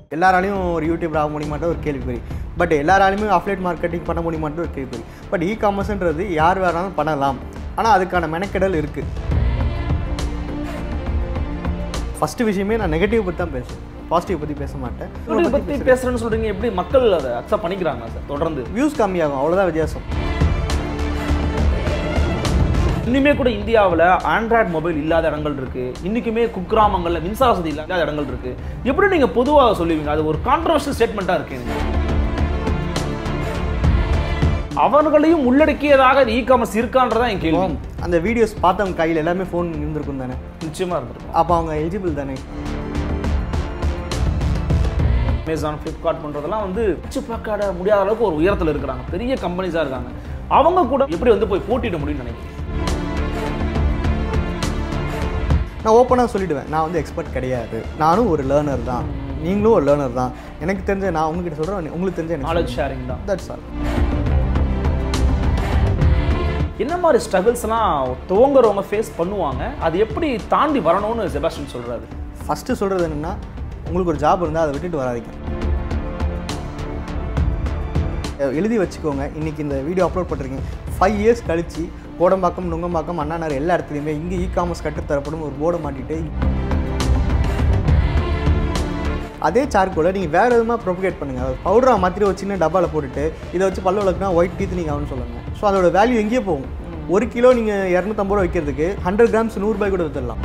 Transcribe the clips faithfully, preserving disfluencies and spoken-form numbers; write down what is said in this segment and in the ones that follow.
எல்லாராலையும் ஒரு யூடியூப் ஆக முடியுமான்றது ஒரு கேள்விக்குறி. பட் எல்லாராலையுமே அஃபிலியேட் மார்க்கெட்டிங் பண்ண முடியுமான்றது ஒரு கேள்விக்குறி. பட் இ காமர்ஸ்ன்றது யார் வேணாலும் பண்ணலாம். ஆனால் அதுக்கான மெனக்கெடல் இருக்குது. ஃபஸ்ட்டு விஷயமே நான் நெகட்டிவ் பற்றி தான் பேசுவேன், பாசிட்டிவ் பற்றி பேச மாட்டேன். நெகட்டிவ் பற்றி பேசுகிறேன்னு சொல்கிறீங்க, எப்படி மக்கள் அதை அக்செப்ட் பண்ணிக்கிறாங்க சார்? தொடர்ந்து வியூஸ் கம்மியாகும், அவ்வளோதான் வித்தியாசம். இன்னுமே கூட இந்தியாவில் ஆண்ட்ராய்டு மொபைல் இல்லாத இடங்கள் இருக்கு, இன்னைக்குமே குக்கிராமங்களில் மின்சார வசதி இல்லாத இடங்கள் இருக்கு. எப்படி நீங்க பொதுவாக சொல்லுவீங்க? அது ஒரு கான்ட்ரவர்ஷியல் ஸ்டேட்மெண்ட்டாக இருக்கு. அவர்களையும் உள்ளடக்கியதாக இ காமர்ஸ் இருக்கான்றதான் என் கேள்வி. அந்த வீடியோஸ் பார்த்தவங்க கையில் எல்லாமே ஃபோன் இருந்திருக்கும் தானே? நிச்சயமா இருந்திருக்கும். அப்போ அவங்க எலிஜிபிள் தானே? அமேசான், ஃப்ளிப்கார்ட் பண்ணுறதெல்லாம் வந்து வச்சு பார்க்காத முடியாத அளவுக்கு ஒரு உயரத்தில் இருக்கிறாங்க, பெரிய கம்பெனிஸாக இருக்காங்க. அவங்க கூட எப்படி வந்து போய் போட்டியிட முடியும்னு நினைக்கிறேன்? நான் ஓப்பனாக சொல்லிவிடுவேன், நான் வந்து எக்ஸ்பர்ட் கிடையாது, நானும் ஒரு லேர்னர் தான், நீங்களும் ஒரு லேர்னர் தான். எனக்கு தெரிஞ்ச நான் உங்ககிட்ட சொல்கிறேன், உங்களுக்கு தெரிஞ்ச நாலேஜ் ஷேரிங் தான். That's all. என்ன மாதிரி ஸ்ட்ரகிள்ஸ்லாம் துவங்குறவங்க ஃபேஸ் பண்ணுவாங்க, அது எப்படி தாண்டி வரணும்னு ஜெபாஸ்டின் சொல்கிறாரு? ஃபஸ்ட்டு சொல்கிறது என்னென்னா, உங்களுக்கு ஒரு ஜாப் இருந்தால் அதை விட்டுட்டு வராதிங்க. எழுதி வச்சுக்கோங்க. இன்றைக்கி இந்த வீடியோ அப்லோட் பண்ணுறீங்க, ஃபைவ் இயர்ஸ் கழிச்சு கோடம்பாக்கம், நுங்கம்பாக்கம், அண்ணாநகர் எல்லா இடத்துலையுமே இங்கே இ காமர்ஸ் கற்றுத்தரப்படும் ஒரு போர்டை மாட்டிட்டு அதே சார்கோலை நீங்கள் வேறு விதமாக ப்ரொபகேட் பண்ணுங்கள். அது பவுடராக மாற்றிட்டு ஒரு சின்ன டப்பாவில் போட்டுட்டு இதை வச்சு பல்லு விளக்குனா ஒயிட் டீத் நீங்கள் ஆகுன்னு சொல்லுங்கள். ஸோ அதோட வேல்யூ எங்கேயே போகும். ஒரு கிலோ நீங்கள் இரநூத்தம்பது ரூபா வைக்கிறதுக்கு ஹண்ட்ரட் கிராம்ஸ் நூறுரூபாய் கூட விற்றுடலாம்.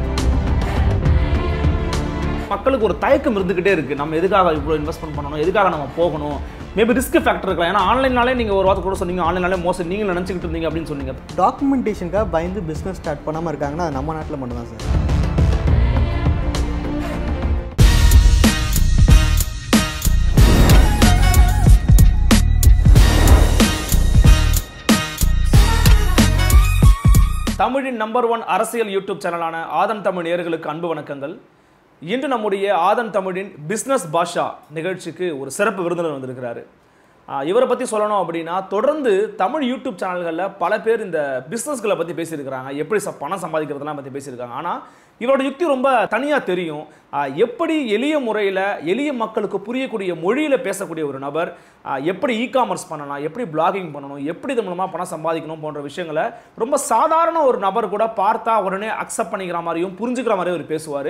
மக்களுக்கு ஒரு தயக்கம் இருந்துகிட்டே இருக்குது, நம்ம எதுக்காக இவ்வளோ இன்வெஸ்ட்மெண்ட் பண்ணணும், எதுக்காக நம்ம போகணும். மேபி ரிஸ்க் ஃபேக்டர் இருக்கலாம். ஏன்னா ஆன்லைனாலே நீங்கள் ஒரு வார்த்தை கூட சொன்னீங்க, ஆன்லைனாலே மோசம் நீங்கள் நினச்சிக்கிட்டு இருந்தீங்க அப்படின்னு சொன்னீங்க. டாக்குமெண்டேஷனுக்காக பயந்து பிஸ்னஸ் ஸ்டார்ட் பண்ணாமல் இருக்காங்கன்னா அது நம்ம நாட்டில் மட்டும்தான் சார். தமிழின் நம்பர் ஒன் அரசியல் யூடியூப் சேனலான ஆதன் தமிழ் நேயர்களுக்கு அன்பு வணக்கங்கள். இன்று நம்முடைய ஆதன் தமிழின் பிஸ்னஸ் பாஷா நிகழ்ச்சிக்கு ஒரு சிறப்பு விருந்தினர் வந்திருக்கிறாரு. இவரை பற்றி சொல்லணும் அப்படின்னா, தொடர்ந்து தமிழ் யூடியூப் சேனல்களில் பல பேர் இந்த பிஸ்னஸ்களை பற்றி பேசியிருக்கிறாங்க, எப்படி ச பணம் சம்பாதிக்கிறதுலாம் பற்றி பேசியிருக்காங்க. ஆனால் இவரோட யுக்தி ரொம்ப தனியாக தெரியும். எப்படி எளிய முறையில் எளிய மக்களுக்கு புரியக்கூடிய மொழியில் பேசக்கூடிய ஒரு நபர், எப்படி இ காமர்ஸ் பண்ணலாம், எப்படி பிளாகிங் பண்ணணும், எப்படி இது மூலமாக பணம் சம்பாதிக்கணும் போன்ற விஷயங்களை ரொம்ப சாதாரண ஒரு நபர் கூட பார்த்தா உடனே அக்செப்ட் பண்ணிக்கிற மாதிரியும் புரிஞ்சுக்கிற மாதிரியும் அவர் பேசுவார்.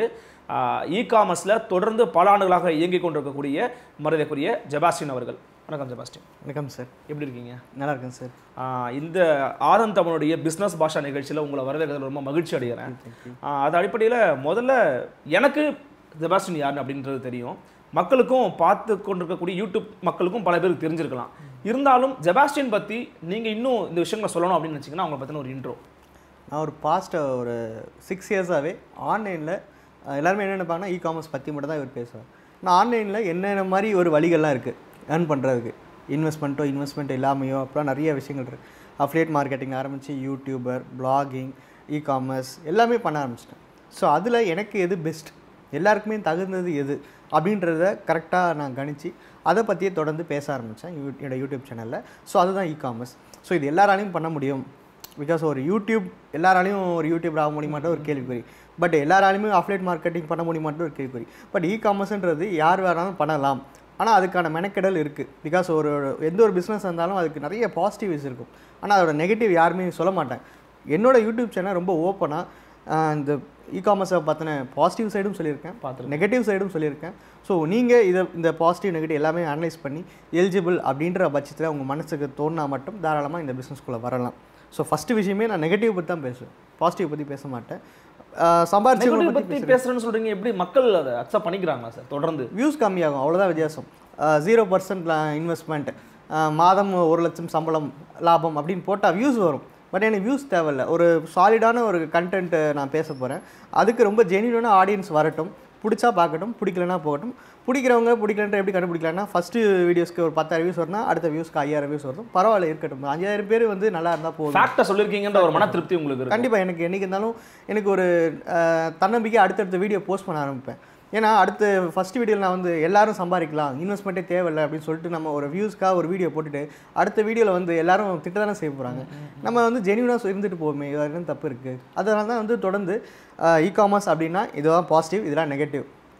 இ காமர்ஸில் தொடர்ந்து பல ஆண்டுகளாக இயங்கிக் கொண்டிருக்கக்கூடிய மரியாதைக்குரிய ஜபாஸ்டின் அவர்கள். வணக்கம் ஜபாஸ்டின். வணக்கம் சார், எப்படி இருக்கீங்க? நல்லா இருக்கேன் சார். இந்த ஆதன் தமிழுடைய பிஸ்னஸ் பாஷா நிகழ்ச்சியில் உங்களை வரவேற்கிறதுல ரொம்ப மகிழ்ச்சி அடைகிறேன். அது அடிப்படையில் முதல்ல எனக்கு ஜபாஸ்டின் யாருன்னு அப்படின்றது தெரியும், மக்களுக்கும் பார்த்து கொண்டிருக்கக்கூடிய யூடியூப் மக்களுக்கும் பல பேருக்கு தெரிஞ்சிருக்கலாம். இருந்தாலும் ஜபாஸ்டின் பற்றி நீங்கள் இன்னும் இந்த விஷயங்களை சொல்லணும் அப்படின்னு நினச்சிங்கன்னா அவங்களை பற்றின ஒரு இன்ட்ரோ. நான் ஒரு பாஸ்ட் ஒரு சிக்ஸ் இயர்ஸாகவே ஆன்லைனில் எல்லாருமே என்ன நினைப்பாங்கன்னா இ காமர்ஸ் பற்றி மட்டும் தான் இவர் பேசுவார். நான் ஆன்லைனில் என்னென்ன மாதிரி ஒரு வழிகள்லாம் இருக்குது ஏர்ன் பண்ணுறதுக்கு, இன்வெஸ்ட்மெண்ட்டோ இன்வெஸ்ட்மெண்ட் இல்லாமையோ அப்புறம் நிறைய விஷயங்கள் இருக்குது. அஃபிலியேட் மார்க்கெட்டிங் ஆரம்பித்து யூடியூபர், பிளாகிங், இ காமர்ஸ் எல்லாமே பண்ண ஆரம்பிச்சிட்டேன். ஸோ அதில் எனக்கு எது பெஸ்ட், எல்லாருக்குமே தகுந்தது எது அப்படின்றத கரெக்டாக நான் கணிச்சு அதை பற்றியே தொடர்ந்து பேச ஆரம்பித்தேன் என்னோடய யூடியூப் சேனலில். ஸோ அதுதான் இ காமர்ஸ். ஸோ இது எல்லாராலையும் பண்ண முடியும். பிகாஸ் ஒரு யூடியூப் எல்லாராலையும் ஒரு யூடியூப் ஆக முடியுமான்றது ஒரு கேள்விக்குறி. பட் எல்லாராலையுமே அஃபிலியேட் மார்க்கெட்டிங் பண்ண முடியுமான்றது ஒரு கேள்விக்குறி. பட் இ காமர்ஸ்ன்றது யார் வேணாலும் பண்ணலாம். ஆனால் அதுக்கான மெனக்கெடல் இருக்குது. பிகாஸ் ஒரு எந்த ஒரு பிஸ்னஸ் இருந்தாலும் அதுக்கு நிறைய பாசிட்டிவ்ஸ் இருக்கும். ஆனால் அதோட நெகட்டிவ் யாருமே சொல்ல மாட்டேன். என்னோடய யூடியூப் சேனல் ரொம்ப ஓப்பனாக இந்த இ காமர்ஸை பார்த்தின பாசிட்டிவ் சைடும் சொல்லியிருக்கேன், பார்த்து நெகட்டிவ் சைடும் சொல்லியிருக்கேன். ஸோ நீங்கள் இதை இந்த பாசிட்டிவ் நெகட்டிவ் எல்லாமே அனலைஸ் பண்ணி எலிஜிபிள் அப்படின்ற பட்சத்தில் உங்கள் மனசுக்கு தோணினா மட்டும் தாராளமாக இந்த பிஸ்னஸ்குள்ளே வரலாம். ஸோ ஃபஸ்ட்டு விஷயமே நான் நெகட்டிவ் பற்றி தான் பேசுவேன், பாசிட்டிவ் பற்றி பேச மாட்டேன். சம்பாதிச்சு பற்றி பேசுகிறேன்னு சொல்கிறீங்க, எப்படி மக்கள் அதை அக்செப்ட் பண்ணிக்கிறாங்க சார்? தொடர்ந்து வியூஸ் கம்மியாகும், அவ்வளோதான் வித்தியாசம். ஜீரோ பர்சன்ட் இன்வெஸ்ட்மெண்ட், மாதம் ஒரு லட்சம் சம்பளம் லாபம் அப்படின்னு போட்டால் வியூஸ் வரும். பட் எனக்கு வியூஸ் தேவையில்லை. ஒரு சாலிடான ஒரு கண்டென்ட்டு நான் பேச போகிறேன், அதுக்கு ரொம்ப ஜென்யூனான ஆடியன்ஸ் வரட்டும், பிடிச்சா பார்க்கட்டும், பிடிக்கலன்னா போகட்டும். பிடிக்கிறவங்க பிடிக்கலன்ற எப்படி கண்டுபிடிக்கலாம்னா, ஃபஸ்ட்டு வீடியோஸ்க்கு ஒரு பத்தாயிரம் வியூஸ் வரணும், அடுத்த வியூஸ்க்கு ஐயாயிரம் வியூஸ் வரும், பரவாயில்ல இருக்கட்டும். அஞ்சாயிரம் பேர் வந்து நல்லா இருந்தால் போதும். ஃபேக்டாக சொல்லியிருக்கீங்கன்ற ஒரு மன திருப்தி உங்களுக்கு கண்டிப்பாக. எனக்கு என்றைக்கு இருந்தாலும் எனக்கு ஒரு தன்னம்பிக்கை அடுத்தடுத்த வீடியோ போஸ்ட் பண்ண ஆரம்பிப்பேன். ஏன்னா அடுத்து ஃபஸ்ட் வீடியோவில் நான் வந்து எல்லாரும் சம்பாதிக்கலாம், இன்வெஸ்ட்மெண்ட்டே தேவையில்லை அப்படின்னு சொல்லிட்டு நம்ம ஒரு வியூஸ்க்காக ஒரு வீடியோ போட்டுட்டு அடுத்த வீடியோவில் வந்து எல்லாரும் திட்ட தானே செய்ய போகிறாங்க. நம்ம வந்து ஜென்யூனாக இருந்துட்டு போவோமே, இது தப்பு இருக்குது. அதனால தான் வந்து தொடர்ந்து இ காமர்ஸ் அப்படின்னா இதுதான் பாசிட்டிவ், இதெல்லாம் நெகட்டிவ்.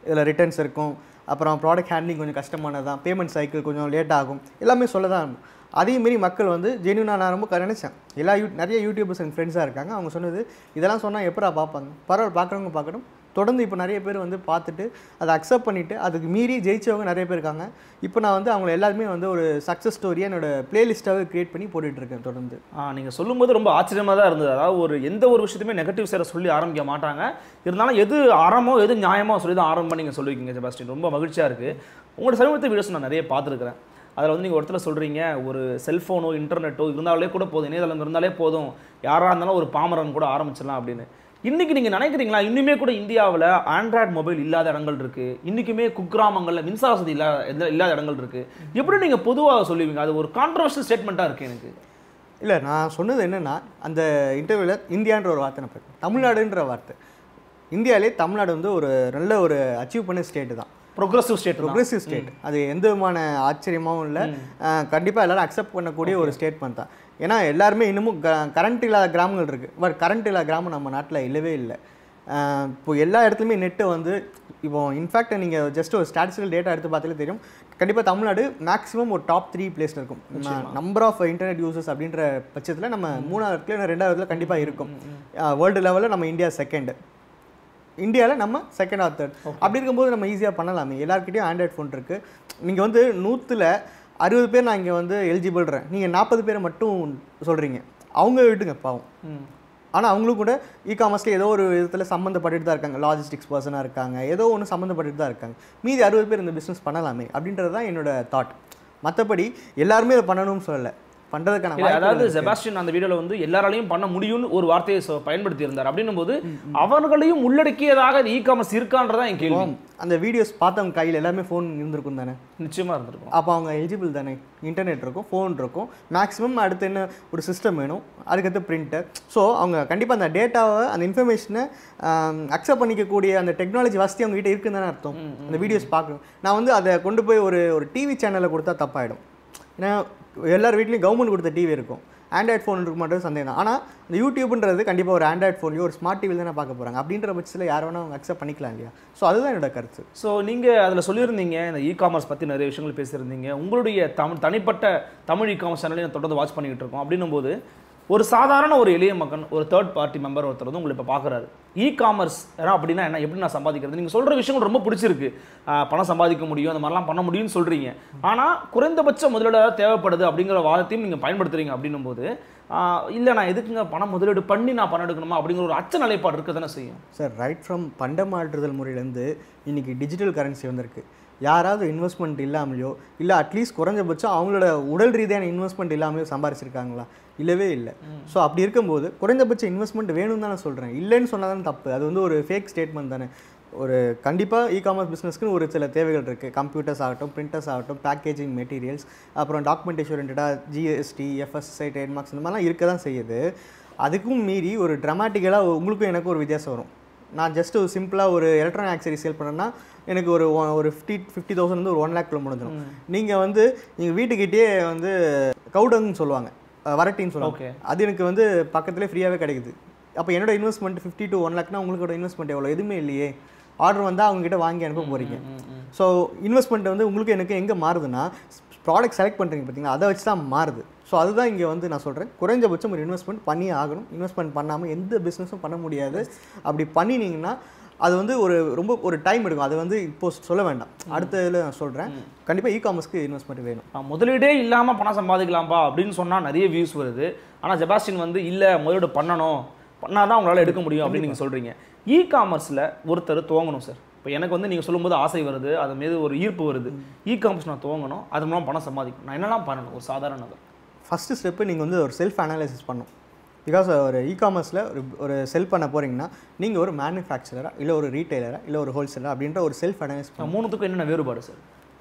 இதில் ரிட்டர்ன்ஸ் இருக்கும், அப்புறம் ப்ராடக்ட் ஹேண்ட்லிங் கொஞ்சம் கஷ்டமானது தான், பேமெண்ட் சைக்கிள் கொஞ்சம் லேட் ஆகும், எல்லாமே சொல்ல தான். அதேமாரி மக்கள் வந்து ஜென்யூனாக நான் ரொம்ப நினச்சேன். எல்லா யூ நிறைய யூடியூபர்ஸ் எங்கள் ஃப்ரெண்ட்ஸாக இருக்காங்க. அவங்க சொன்னது இதெல்லாம் சொன்னால் எப்படா பார்ப்பாங்க, பரவாயில்ல பார்க்குறவங்க பார்க்கணும். தொடர்ந்து இப்போ நிறைய பேர் வந்து பார்த்துட்டு அதை அக்செப்ட் பண்ணிவிட்டு அதுக்கு மீறி ஜெயிச்சவங்க நிறைய பேர் இருக்காங்க. இப்போ நான் வந்து அவங்க எல்லாருமே வந்து ஒரு சக்ஸஸ் ஸ்டோரியாக என்னோட பிளேலிஸ்ட்டாகவே க்ரியேட் பண்ணி போட்டுட்ருக்கேன் தொடர்ந்து. ஆ நீங்கள் சொல்லும்போது ரொம்ப ஆச்சரியமாக தான் இருந்தது. அதாவது ஒரு எந்த ஒரு விஷயத்தையுமே நெகட்டிவ் சைட சொல்லி ஆரம்பிக்க மாட்டாங்க. இருந்தாலும் எது அறமோ எது நியாயமோ சொல்லி தான் ஆரம்பம் நீங்கள் சொல்லியிருக்கீங்க ஜபாஸ்டின். ரொம்ப மகிழ்ச்சியாக இருக்குது. உங்களோட சமீபத்து வீடியோஸ் நான் நிறைய பார்த்துருக்கிறேன். அதில் வந்து நீங்கள் ஒருத்தர் சொல்கிறீங்க, ஒரு செல்ஃபோனோ இன்டர்நெட்டோ இருந்தாலே கூட போதும், இணையதளம் இருந்தாலே போதும், யாராக இருந்தாலும் ஒரு பாமரன் கூட ஆரம்பிச்சிடலாம் அப்படின்னு. இன்றைக்கி நீங்கள் நினைக்கிறீங்களா இன்னுமே கூட இந்தியாவில் ஆண்ட்ராய்டு மொபைல் இல்லாத இடங்கள் இருக்குது, இன்றைக்குமே குக்கிராமங்களில் மின்சார வசதி இல்லாத இல்லாத இடங்கள் இருக்குது, எப்படி நீங்கள் பொதுவாக சொல்லுவீங்க? அது ஒரு கான்ட்ரவர்ஷியல் ஸ்டேட்மெண்ட்டாக இருக்குது எனக்கு. இல்லை, நான் சொன்னது என்னென்னா அந்த இன்டர்வியூவில் இந்தியான்ற ஒரு வார்த்தை நான் தமிழ்நாடுன்ற வார்த்தை. இந்தியாவிலே தமிழ்நாடு வந்து ஒரு நல்ல ஒரு அச்சீவ் பண்ண ஸ்டேட்டு தான், ப்ரோக்ரஸிவ் ஸ்டேட் ப்ரோக்ரஸிவ் ஸ்டேட். அது எந்த விதமான ஆச்சரியமாகவும் இல்லை, கண்டிப்பாக எல்லோரும் அக்செப்ட் பண்ணக்கூடிய ஒரு ஸ்டேட்மெண்ட் தான். ஏன்னா எல்லாருமே இன்னமும் க கரண்ட் இல்லாத கிராமங்கள் இருக்குது. பட் கரண்ட் இல்லாத கிராமம் நம்ம நாட்டில் இல்லவே இல்லை. இப்போ எல்லா இடத்துலையுமே நெட்டு வந்து இப்போ இன்ஃபேக்ட் நீங்கள் ஜஸ்ட் ஒரு ஸ்டாட்டிஸ்டிக்கல் டேட்டா எடுத்து பார்த்தாலே தெரியும், கண்டிப்பாக தமிழ்நாடு மேக்ஸிமம் ஒரு டாப் த்ரீ பிளேஸில் இருக்கும். நம்பர் ஆஃப் இன்டர்நெட் யூசர்ஸ் அப்படின்ற பட்சத்தில் நம்ம மூணாவது இடத்துல ரெண்டாவது இடத்துல கண்டிப்பாக இருக்கும். வேர்ல்டு லெவலில் நம்ம இந்தியா செகண்ட், இந்தியாவில் நம்ம செகண்ட் ஆர் தேர்ட். அப்படி இருக்கும்போது நம்ம ஈஸியாக பண்ணலாமே. எல்லாருக்கிட்டையும் ஆண்ட்ராய்ட் ஃபோன் இருக்குது. நீங்கள் வந்து நூற்றில் அறுபது பேர் நான் இங்கே வந்து எலிஜிபிள்றேன், நீங்கள் நாற்பது பேரை மட்டும் சொல்கிறீங்க, அவங்க விட்டுங்க பாவம். ஆனால் அவங்களும் கூட இ காமர்ஸில் ஏதோ ஒரு விதத்தில் சம்மந்தப்பட்டுட்டு தான் இருக்காங்க, லாஜிஸ்டிக்ஸ் பர்சனாக இருக்காங்க, ஏதோ ஒன்று சம்மந்தப்பட்டுட்டு தான் இருக்காங்க. மீதி அறுபது பேர் இந்த பிஸ்னஸ் பண்ணலாமே அப்படின்றது தான் என்னோட தாட். மற்றபடி எல்லாருமே அதை பண்ணணும்னு சொல்லலை, பண்றதுக்கான. அதாவது ஜபாஸ்டின் அந்த வீடியோல வந்து எல்லாராலையும் பண்ண முடியும்னு ஒரு வார்த்தையை பயன்படுத்தி இருந்தார். அப்படின்னும் போது அவர்களையும் உள்ளடக்கியதாக இ காமர்ஸ் இருக்கான்றதா என் கேள்வி. அந்த வீடியோஸ் பார்த்தவங்க கையில் எல்லாமே ஃபோன் இருந்திருக்கும் தானே? நிச்சயமா இருந்திருக்கும். அப்போ அவங்க எலிஜிபிள் தானே? இன்டர்நெட் இருக்கும், ஃபோன் இருக்கும், மேக்ஸிமம் அடுத்து என்ன ஒரு சிஸ்டம் வேணும், அதுக்கடுத்து பிரிண்டர். ஸோ அவங்க கண்டிப்பாக அந்த டேட்டாவை அந்த இன்ஃபர்மேஷனை அக்செப்ட் பண்ணிக்கக்கூடிய அந்த டெக்னாலஜி வசதி அவங்க கிட்ட இருக்குன்னு தானே அர்த்தம். அந்த வீடியோஸ் பார்க்கணும். நான் வந்து அதை கொண்டு போய் ஒரு ஒரு டிவி சேனலில் கொடுத்தா தப்பாயிடும். ஏன்னா எல்லார் வீட்லையும் கவர்மெண்ட் கொடுத்த டிவி இருக்கும், ஆண்ட்ராய்ட் ஃபோன் இருக்க மாட்டேன் சந்தேகம் தான். ஆனால் இந்த யூடியூப்ன்றது கண்டிப்பாக ஒரு ஆண்ட்ராய்ட் ஃபோன்லையோ ஒரு ஸ்மார்ட் டிவியில் தானே பார்க்க போகிறாங்க. அப்படின்ற பட்சத்தில் யார் வேணால் அவங்க அக்செப்ட் பண்ணிக்கலாம் இல்லையா? ஸோ அதுதான் என்னோட கருத்து. ஸோ நீங்கள் அதில் சொல்லியிருந்தீங்க, இந்த இ காமர்ஸ் பற்றி நிறைய விஷயங்கள் பேசியிருந்தீங்க. உங்களுடைய தமிழ் தனிப்பட்ட தமிழ் இ காமர்ஸ் சேனலையும் தொடர்ந்து வாட்ச் பண்ணிக்கிட்டு இருக்கோம். அப்படின்னும் போது ஒரு சாதாரண ஒரு எளிய மக்கள், ஒரு தேர்ட் பார்ட்டி மெம்பர் ஒருத்தர் வந்து உங்களை இப்போ பார்க்குறாரு, இ காமர்ஸ் அப்படின்னா என்ன, எப்படி நான் சம்பாதிக்கிறது, நீங்கள் சொல்கிற விஷயங்கள் ரொம்ப பிடிச்சிருக்கு, பணம் சம்பாதிக்க முடியும், அந்த மாதிரிலாம் பண்ண முடியும்னு சொல்கிறீங்க. ஆனால் குறைந்தபட்ச முதலீடாக தேவைப்படுது அப்படிங்கிற வாதத்தையும் நீங்கள் பயன்படுத்துறீங்க. அப்படின்னும் போது இல்லை நான் எதுக்குங்க பணம் முதலீடு பண்ணி நான் பணம் எடுக்கணுமா அப்படிங்கிற ஒரு அச்ச நிலைப்பாடு இருக்க தானே செய்யும் சார். ரைட் ஃப்ரம் பண்டமாற்றுதல் முறையிலேருந்து இன்றைக்கி டிஜிட்டல் கரன்சி வந்திருக்கு. யாராவது இன்வெஸ்ட்மெண்ட் இல்லாமலையோ இல்லை அட்லீஸ்ட் குறைஞ்சபட்சம் அவங்களோட உடல் ரீதியான இன்வெஸ்ட்மெண்ட் இல்லாமலையோ சம்பாரிச்சிருக்காங்களா? இல்லவே இல்லை. ஸோ அப்படி இருக்கும்போது குறைந்தபட்ச இன்வெஸ்ட்மெண்ட் வேணும்னு தானே சொல்கிறேன். இல்லைன்னு சொன்னால் தானே தப்பு. அது வந்து ஒரு ஃபேக் ஸ்டேட்மெண்ட் தானே. ஒரு கண்டிப்பாக இ காமர்ஸ் பிஸ்னஸ்க்குன்னு ஒரு சில தேவைகள் இருக்குது. கம்ப்யூட்டர்ஸ் ஆகட்டும், பிரிண்டர்ஸ் ஆகட்டும், பேக்கேஜிங் மெட்டீரியல்ஸ், அப்புறம் டாக்குமெண்டேஷன் ஓரியன்டாக ஜிஎஸ்டி, எஃப்எஸ்எஸ்ஐ, ட்ரேட்மார்க்ஸ் இந்த மாதிரிலாம் இருக்க தான் செய்யுது. அதுக்கும் மீறி ஒரு ட்ராமாட்டிக்கலாக உங்களுக்கும் எனக்கும் ஒரு வித்தியாசம் வரும். நான் ஜஸ்ட் ஒரு சிம்பிளாக ஒரு எலக்ட்ரானிக் ஆக்சரி சேல் பண்ணேன்னா எனக்கு ஒரு ஒரு ஃபிஃப்டி ஃபிஃப்டி தௌசண்ட் வந்து ஒரு ஒன் லேக்கில் முடிஞ்சிடும். நீங்கள் வந்து நீங்கள் வீட்டுக்கிட்டே வந்து கவுடங்னு சொல்லுவாங்க, வரட்டின்னு சொல்லுவாங்க, அது எனக்கு வந்து பக்கத்துலேயே ஃப்ரீயாகவே கிடைக்குது. அப்போ என்னோட இன்வெஸ்ட்மெண்ட் ஃபிஃப்டி டு ஒன் லேக்னா உங்களோட இன்வெஸ்ட்மெண்ட் எவ்வளோ? எதுவுமே இல்லையே. ஆர்டர் வந்தால் அவங்ககிட்ட வாங்கி அனுப்ப போகிறீங்க. ஸோ இன்வெஸ்ட்மெண்ட் வந்து உங்களுக்கு எனக்கு எங்கே மாறுதுன்னா, ப்ராடக்ட் செலக்ட் பண்ணுறீங்க பார்த்தீங்களா, அதை வச்சு தான் மாறுது. ஸோ அதுதான் இங்கே வந்து நான் சொல்கிறேன், குறைஞ்சபட்சம் ஒரு இன்வெஸ்ட்மெண்ட் பண்ணி ஆகணும். இன்வெஸ்ட்மெண்ட் பண்ணாமல் எந்த பிஸ்னஸும் பண்ண முடியாது. அப்படி பண்ணினீங்கன்னா அது வந்து ஒரு ரொம்ப ஒரு டைம் எடுக்கும். அது வந்து இப்போ சொல்ல வேண்டாம், அடுத்த இதில் நான் சொல்கிறேன். கண்டிப்பாக இ காமர்ஸ்க்கு இன்வெஸ்ட்மெண்ட் வேணும். முதலீடே இல்லாமல் பணம் சம்பாதிக்கலாம்பா அப்படின்னு சொன்னால் நிறைய வியூஸ் வருது. ஆனால் ஜபாஸ்டின் வந்து இல்லை முதலீடு பண்ணணும், பண்ணால் தான் உங்களால் எடுக்க முடியும் அப்படின்னு நீங்கள் சொல்கிறீங்க. இ காமர்ஸில் ஒருத்தர் துவங்கணும் சார். இப்போ எனக்கு வந்து நீங்கள் சொல்லும்போது ஆசை வருது, அது மீது ஒரு ஈர்ப்பு வருது. இ காமர்ஸ் நான் துவங்கணும், அது மூலம் பணம் சம்பாதிக்கணும், நான் என்னெல்லாம் பண்ணணும்? ஒரு சாதாரண நபர் ஃபஸ்ட்டு ஸ்டெப்பு நீங்கள் வந்து ஒரு செல்ஃப் அனாலிசிஸ் பண்ணணும். பிகாஸ் ஒரு இ காமர்ஸில் ஒரு ஒரு செல் பண்ண போகிறீங்கன்னா நீங்கள் ஒரு மேனுஃபேக்சரராக இல்லை ஒரு ரீட்டைலராக இல்லை ஒரு ஹோல்சேலராக அப்படின்ற ஒரு செல்ஃப் அனாலிசிஸ் பண்ண. மூணுத்துக்கும் என்னென்ன வேறுபாடு சார்?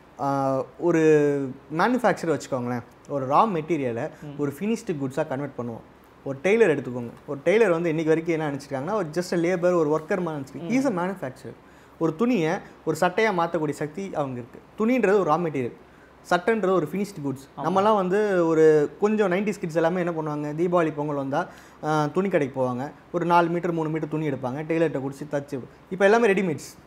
ஒரு மேனுஃபேக்சர் வச்சுக்கோங்களேன், ஒரு ரா மெட்டீரியலை ஒரு ஃபினிஷ்டு குட்ஸாக கன்வெர்ட் பண்ணுவோம். ஒரு டெய்லர் எடுத்துக்கோங்க. ஒரு டெய்லர் வந்து இன்றைக்கி வரைக்கும் என்ன நினச்சிருக்காங்கன்னா ஒரு ஜஸ்ட் லேபர், ஒரு ஒர்க்கர் மாதிரி நினச்சிருக்காங்க. Is a manufacture. ஒரு துணியை ஒரு சட்டையாக மாற்றக்கூடிய சக்தி அவங்க இருக்குது. துணின்றது ஒரு ரா மெட்டீரியல், சட்டைன்றது ஒரு ஃபினிஷ்டு குட்ஸ். நம்மலாம் வந்து ஒரு கொஞ்சம் நைன்டிஸ் கிட்ஸ் எல்லாமே என்ன பண்ணுவாங்க, தீபாவளி பொங்கல் வந்தால் துணி கடைக்கு போவாங்க, ஒரு நாலு மீட்டர் மூணு மீட்டர் துணி எடுப்பாங்க, டெய்லர்கிட்ட குடிச்சு தச்சு. இப்போ எல்லாமே ரெடிமேட்ஸ்.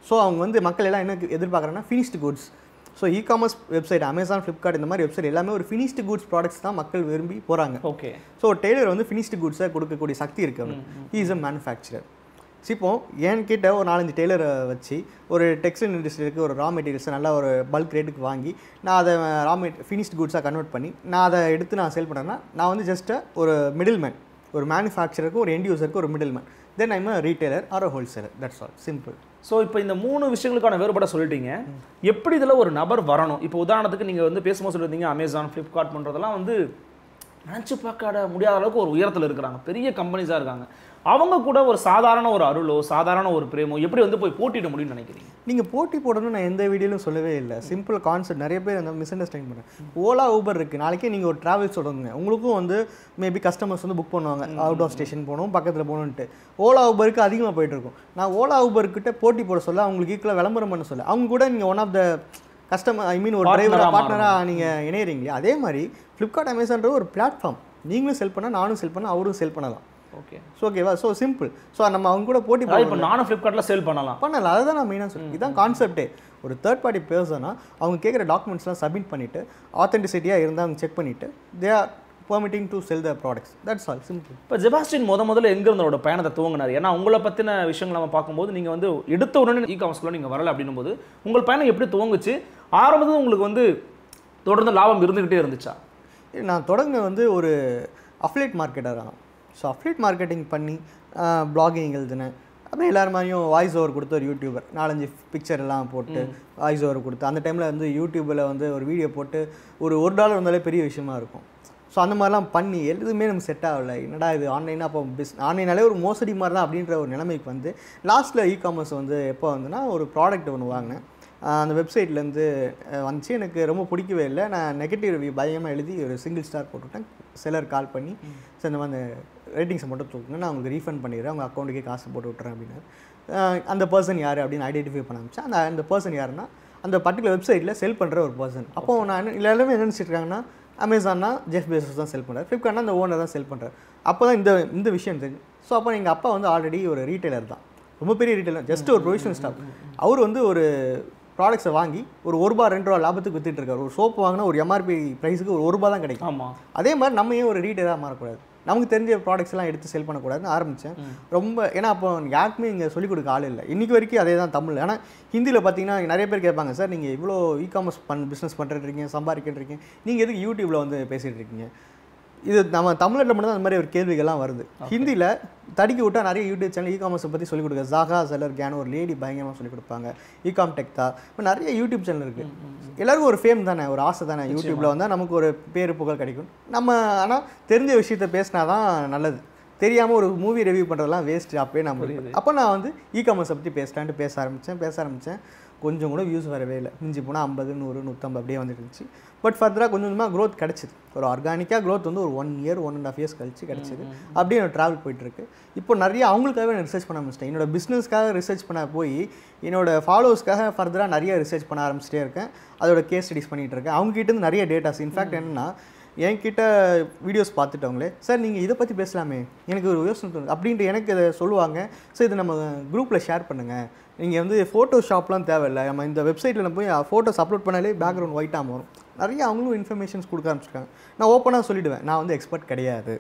ஸோ அவங்க வந்து மக்கள் எல்லாம் என்ன எதிர்பார்க்குறாங்கன்னா finished goods. So e commerce website Amazon, Flipkart இந்த மாதிரி வெப்சைட் எல்லாமே ஒரு ஃபினிஷ்டு குட்ஸ் ப்ராடக்ட்ஸ் தான் மக்கள் விரும்பி போகிறாங்க. ஓகே. ஸோ டெய்லர் வந்து ஃபினிஷ்டு குட்ஸை கொடுக்கக்கூடிய சக்தி இருக்குது அவனுக்கு. He is a manufacturer. இப்போ என்கிட்ட ஒரு நாலஞ்சு டெய்லரை வச்சு ஒரு டெக்ஸ்டைல் இண்டஸ்ட்ரிக்கு ஒரு ரா மெட்டீரியல்ஸை நல்லா ஒரு பல்க் ரேட்டுக்கு வாங்கி நான் அதை ரா மெட் ஃபினிஷ்ட் குட்ஸாக கன்வெர்ட் பண்ணி நான் அதை எடுத்து நான் சேல் பண்ணுறேன்னா நான் வந்து ஜஸ்ட்டு ஒரு மிடில் மேன், ஒரு மேனுஃபேக்சருக்கு ஒரு எண்ட் யூசருக்கு ஒரு middle man. Then I'm a retailer or a wholesaler. That's all, simple. So இப்போ இந்த மூணு விஷயங்களுக்கான வேறுபாட சொல்லிட்டீங்க. எப்படி இதில் ஒரு நபர் வரணும்? இப்போ உதாரணத்துக்கு நீங்கள் வந்து பேசும்போது சொல்லியிருந்தீங்க அமேசான், ஃப்ளிப்கார்ட் பண்ணுறதெல்லாம் வந்து நினச்சி பார்க்க முடியாத அளவுக்கு ஒரு உயரத்தில் இருக்கிறாங்க, பெரிய கம்பெனிஸாக இருக்காங்க. அவங்க கூட ஒரு சாதாரண ஒரு அருளோ சாதாரண ஒரு பிரேமோ எப்படி வந்து போய் போட்டிட முடியும்னு நினைக்கிறீங்க? நீங்கள் போட்டி போடணும்னு நான் எந்த வீடியோலும் சொல்லவே இல்லை. Simple concept. நிறைய பேர் அந்த மிஸ் அண்டர்ஸ்டாண்டிங் பண்ணுறேன். ஓலா ஊபர் இருக்குது, நாளைக்கே நீங்கள் ஒரு ட்ராவல்ஸ் தொடங்குங்க, உங்களுக்கும் வந்து மேபி கஸ்டமர்ஸ் வந்து புக் பண்ணுவாங்க அவுட் ஆஃப் ஸ்டேஷன் போகணும், பக்கத்தில் போகணுன்ட்டு. ஓலா ஊபருக்கு அதிகமாக போயிட்டுருக்கும். நான் ஓலா ஊபர்கிட்ட போட்டி போட சொல்ல, அவங்களுக்கு ஈக்குவலாக விளம்பரம் பண்ண சொல்ல, அவங்க கூட நீங்கள் one of the customer I mean ஒரு டிரைவராக பார்ட்னராக நீங்கள் இணையறீங்களே. அதே மாதிரி ஃப்ளிப்கார்ட் அமேசான்ற ஒரு பிளாட்ஃபார்ம். நீங்களும் செல் பண்ணால் நானும் செல் பண்ணால் அவரும் செல் பண்ணலாம். ஓகே. ஸோ ஓகேவா? So simple. ஸோ நம்ம அவங்க கூட போட்டி போட இப்போ நானும் ஃப்ளிப்கார்ட்டில் சேல் பண்ணலாம் பண்ணலாம். அதுதான் நான் மெயினாக சொல்லுவேன். இதுதான் கான்செப்டே. ஒரு தேர்ட் பார்ட்டி பர்சனாக அவங்க கேட்குற டாக்குமெண்ட்ஸ்லாம் சப்மிட் பண்ணிவிட்டு ஆத்தென்டிசிட்டியாக இருந்தால் அவங்க செக் பண்ணிவிட்டு they are permitting to sell the products. That's all, simple. இப்போ ஜெபாஸ்டின் முத முதல்ல எங்கே இருந்தோட பயணத்தை துவங்கினார்? ஏன்னா உங்களை பற்றின விஷயங்கள் நம்ம பார்க்கும்போது நீங்கள் வந்து எடுத்த உடனே இ காமர்ஸ்க்குள்ள நீங்கள் வரலை அப்படின்னும் போது உங்கள் பயணம் எப்படி துவங்குச்சு? ஆரம்பத்தில் உங்களுக்கு வந்து தொடர்ந்து லாபம் இருந்துக்கிட்டே இருந்துச்சா? நான் தொடங்க வந்து ஒரு அஃபிலியேட் மார்க்கெட்டர் தான். ஸோ அஃபிலியேட் மார்க்கெட்டிங் பண்ணி பிளாகிங் எழுதுனேன். அப்புறம் எல்லாரும் மாதிரியும் வாய்ஸ் ஓவர் கொடுத்து ஒரு யூடியூபர் நாலஞ்சு பிக்சர் எல்லாம் போட்டு வாய்ஸ் ஓவர் கொடுத்து அந்த டைமில் வந்து யூடியூப்பில் வந்து ஒரு வீடியோ போட்டு ஒரு ஒரு டாலர் வந்தாலே பெரிய விஷயமா இருக்கும். ஸோ அந்த மாதிரிலாம் பண்ணி எதுவுமே நமக்கு செட் ஆகலை. என்னடா இது ஆன்லைனாக அப்போ பிஸ் ஆன்லைனாலே ஒரு மோசடி மாதிரி தான் அப்படின்ற ஒரு நிலைமைக்கு வந்து லாஸ்ட்டில் இ காமர்ஸ் வந்து எப்போ வந்துன்னா ஒரு ப்ராடக்ட் ஒன்று வாங்கினேன். அந்த வெப்சைட்லேருந்து வந்துச்சு. எனக்கு ரொம்ப பிடிக்கவே இல்லை. நான் நெகட்டிவ் ரிவ்யூ பயமாக எழுதி ஒரு சிங்கிள் ஸ்டார் போட்டுவிட்டேன். செல்லர் கால் பண்ணி சார் இந்த மாதிரி ரேட்டிங்ஸை மட்டும் தூக்குங்க, நான் உங்களுக்கு ரீஃபண்ட் பண்ணிடுறேன், அவங்க அக்கௌண்ட்டுக்கே காசு போட்டு விட்றேன் அப்படின்னு. அந்த பர்சன் யார் அப்படின்னு ஐடென்டிஃபை பண்ண ஆரம்பிச்சேன். அந்த அந்த பர்சன் யாருன்னா அந்த பர்டிகுலர் வெப்சைட்டில் செல் பண்ணுற ஒரு பர்சன். அப்போ நான் எல்லாருமே என்ன நினச்சிட்ருக்காங்கன்னா அமேசான்னா ஜெஃப் பெசோஸ் தான் செல் பண்ணுறாரு, ஃப்ளிப்கார்ட்னா அந்த ஓனர் தான் செல் பண்ணுறாரு. அப்போ தான் இந்த இந்த விஷயம் தெரிஞ்சு. ஸோ அப்போ எங்கள் அப்பா வந்து ஆல்ரெடி ஒரு ரீட்டைலர் தான், ரொம்ப பெரிய ரீட்டைலர், ஜஸ்ட் ஒரு ப்ரொவிஷனல் ஸ்டாஃப். அவர் வந்து ஒரு ப்ராடக்ட்ஸை வாங்கி ஒரு ஒரு ரூபா ரெண்டு ரூபா லாபத்துக்கு வித்துட்டு இருக்காரு. ஒரு சோப்பு வாங்கினா ஒரு எம்ஆர்பி ப்ரைஸுக்கு ஒரு ஒரு ரூபா தான் கிடைக்கும். ஆமாம். அதே மாதிரி நம்ம ஏன் ஒரு ரீட்டைலராக மாறக்கூடாது, நமக்கு தெரிஞ்ச ப்ராடக்ட்ஸ் எல்லாம் எடுத்து செல் பண்ணக்கூடாதுன்னு ஆரம்பித்தேன். ரொம்ப ஏன்னா அப்போ யாருக்குமே இங்கே சொல்லிக் கொடுக்க ஆள் இல்லை. இன்றைக்கி வரைக்கும் அதே தான் தமிழ். ஆனால் ஹிந்தியில் பார்த்தீங்கன்னா நிறைய பேர் கேட்பாங்க, சார் நீங்கள் இவ்வளோ இ காமர்ஸ் பண் பிஸ்னஸ் பண்ணுறீங்க, சம்பாதிக்கின்றீங்க, நீங்கள் எதுக்கு யூடியூப்பில் வந்து பேசிகிட்டு இருக்கீங்க? இது நம்ம தமிழில் மட்டும் தான் அந்த மாதிரி ஒரு கேள்விகள்லாம் வருது. ஹிந்தியில் தடுக்கி விட்டால் நிறைய யூடியூப் சேனல் இ காமர்ஸை பற்றி சொல்லிக் கொடுக்க ஜாகா செல்லர் கேன் ஒரு லேடி பயங்கரமாக சொல்லிக் கொடுப்பாங்க. இ காம் டெக் தான் இப்போ நிறைய யூடியூப் சேனல் இருக்குது. எல்லாருக்கும் ஒரு ஃபேம் தானே, ஒரு ஆசை தானே, யூடியூப்பில் வந்தால் நமக்கு ஒரு பேர் புகழ் கிடைக்கும். நம்ம ஆனால் தெரிஞ்ச விஷயத்த பேசினா தான் நல்லது. தெரியாமல் ஒரு மூவி ரிவ்யூ பண்ணுறதுலாம் வேஸ்ட்டு. அப்போயே நம்ம அப்போ நான் வந்து இ காமர்ஸை பற்றி பேசலான்ட்டு பேச ஆரம்பித்தேன் பேச ஆரம்பித்தேன் கொஞ்சம் கூட வியூஸ் வரவே இல்லை. மிஞ்சி போனால் ஐம்பது நூறு நூற்றம்பது அப்படியே வந்துட்டு இருந்துச்சு. பட் ஃபர்தராக கொஞ்சம் கொஞ்சமாக க்ரோத் கிடச்சிது. ஒரு ஆர்கானிக்காக க்ரோத் வந்து ஒரு one year one and half years கழிச்சு கிடச்சிது. அப்படியே நான் ட்ராவல் போயிட்டுருக்கு. இப்போ நிறைய அவங்களுக்காகவே நான் ரிசர்ச் பண்ண ஆரம்பிச்சிட்டேன். என்னோட பிஸ்னஸ்க்காக ரிசர்ச் பண்ண போய் என்னோடய ஃபாலோவர்ஸ்க்காக ஃபர்தராக நிறைய ரிசர்ச் பண்ண ஆரம்பிச்சிட்டே இருக்கேன். அதோட கேஸ் ஸ்டடிஸ் பண்ணிகிட்டு இருக்கேன். அவங்ககிட்ட நிறைய டேட்டாஸ். இன்ஃபேக்ட் என்னென்னா என்கிட்ட வீடியோஸ் பார்த்துட்டவங்களே, சார் நீங்கள் இதை பற்றி பேசலாமே, எனக்கு ஒரு யோசனை தோணுது அப்படின்ட்டு எனக்கு இதை சொல்லுவாங்க. ஸோ இதை நம்ம குரூப்பில் ஷேர் பண்ணுங்கள். நீங்கள் வந்து ஃபோட்டோஷாப்லாம் தேவையில்லை, நம்ம இந்த வெப்சைட்டில் நம்ம போய் ஃபோட்டோஸ் அப்லோட் பண்ணாலே பேக்ரவுண்ட் ஒயிட்டாக வரும். நிறைய அவங்களும் இன்ஃபர்மேஷன்ஸ் கொடுக்க ஆரம்பிச்சிருக்காங்க. நான் ஓப்பனாக சொல்லிவிடுவேன், நான் வந்து எக்ஸ்பர்ட் கிடையாது,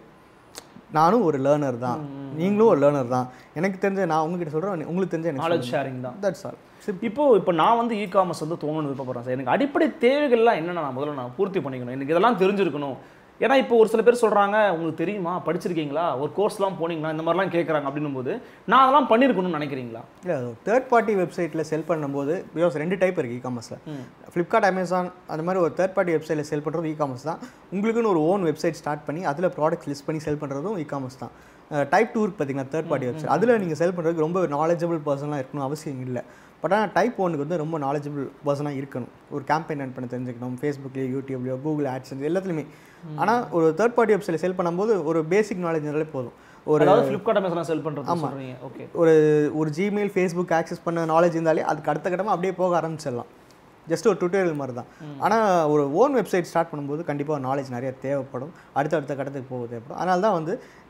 நானும் ஒரு லேர்னர் தான், நீங்களும் ஒரு லேர்னர் தான். எனக்கு தெரிஞ்ச நான் உங்ககிட்ட சொல்கிறேன், உங்களுக்கு தெரிஞ்ச நாலேஜ் ஷேரிங் தான். That's all. இப்போ இப்போ நான் வந்து இ காமர்ஸ் வந்து தோங்கணும்னு விருப்பப்படுறேன் சார். எனக்கு அடிப்படை தேவைகள்லாம் என்னென்ன நான் முதல்ல நான் பூர்த்தி பண்ணிக்கணும், எனக்கு இதெல்லாம் தெரிஞ்சிருக்கணும். ஏன்னா இப்போ ஒரு சில பேர் சொல்கிறாங்க, உங்களுக்கு தெரியுமா, படிச்சிருக்கீங்களா, ஒரு கோர்ஸ்லாம் போனீங்களா, இந்த மாதிரிலாம் கேட்குறாங்க. அப்படின்னும் போது நான் அதெல்லாம் பண்ணியிருக்கணும்னு நினைக்கிறீங்களா? இல்லை, தேர்ட் பார்ட்டி வெப்சைட்டில் செல் பண்ணும்போது பிகாஸ் ரெண்டு டைப் இருக்குது இ காமர்ஸில். ஃப்ளிப்கார்ட் அமேசான் அந்த மாதிரி ஒரு தேர்ட் பார்ட்டி வெப்சைட்டில் செல் பண்ணுறது இ காமர்ஸ் தான். உங்களுக்குன்னு ஒரு ஓன் வெப்சைட் ஸ்டார்ட் பண்ணி அதில் ப்ராடக்ட் லிஸ்ட் பண்ணி செல் பண்ணுறதும் இ காமர்ஸ் தான். டைப் டூ இருக்குது பார்த்தீங்கன்னா, தேர்ட் பார்ட்டி வெப்சைட். அதில் நீங்கள் செல் பண்ணுறதுக்கு ரொம்ப நாலேஜபிள் பர்சனாக இருக்கணும் அவசியம் இல்லை. பட் ஆனால் டைப் ஒன்றுக்கு வந்து ரொம்ப நாலேஜபிள் பர்சனாக இருக்கணும். ஒரு கேம்பெயின் ரன் பண்ண தெரிஞ்சுக்கணும், ஃபேஸ்புக்லேயோ யூடியூப்லையோ கூகுள் ஆட்ஸ் எல்லாத்துலேயுமே. ஆனால் ஒரு தேர்ட் பார்ட்டி வெப்சைட்டில் செல் பண்ணும்போது ஒரு பேசிக் நாலேஜ் இருந்தாலே போதும். ஒரு ஃப்ளிப்கார்ட் அமேசான் செல் பண்ணுறது. ஆமாம், ஓகே. ஒரு ஒரு ஜிமெயில் ஃபேஸ்புக் ஆக்சஸ் பண்ண நாலேஜ் இருந்தாலே அதுக்கு அடுத்த கட்டமாக அப்படியே போக ஆரம்பிச்சிடலாம். ஜஸ்ட் ஒரு டுட்டோரியல் மாதிரி தான். ஆனால் ஒரு ஓன் வெப்சைட் ஸ்டார்ட் பண்ணும்போது கண்டிப்பாக நாலேஜ் நிறைய தேவைப்படும், அடுத்த அடுத்த கட்டத்துக்கு போக தேவைப்படும். அதனால தான் வந்து